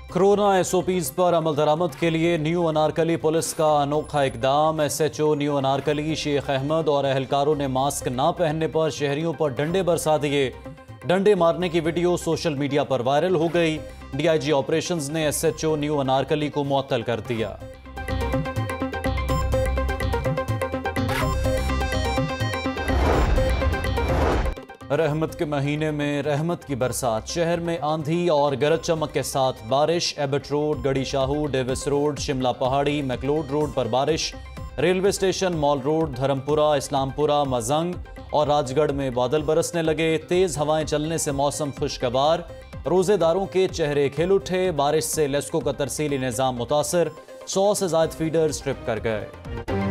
Corona SOPs पर अमल दरामद के लिए न्यू अनारकली पुलिस का अनोखा इकदाम। एसएचओ न्यू अनारकली शेख अहमद और अहलकारों ने मास्क ना पहनने पर शहरियों पर डंडे बरसा दिए। डंडे मारने की वीडियो सोशल मीडिया पर वायरल हो गई। डीआईजी ऑपरेशंस ने एसएचओ न्यू अनारकली को मुअत्तल कर दिया। रहमत के महीने में रहमत की बरसात। शहर में आंधी और गरज चमक के साथ बारिश। एबट रोड, गड़ी शाहू, डेविस रोड, शिमला पहाड़ी, मैकलोड रोड पर बारिश। Railway station, mall road, Dharampura, Islampura, Mozang और राजगढ़ में बादल बरसने लगे। तेज हवाएं चलने से मौसम खुशगवार। रोजेदारों के चेहरे खिल उठे। बारिश से लेस्को का तरसीली निज़ाम मुतासर। 100 से ज़ायद फीडर्स ट्रिप कर गए।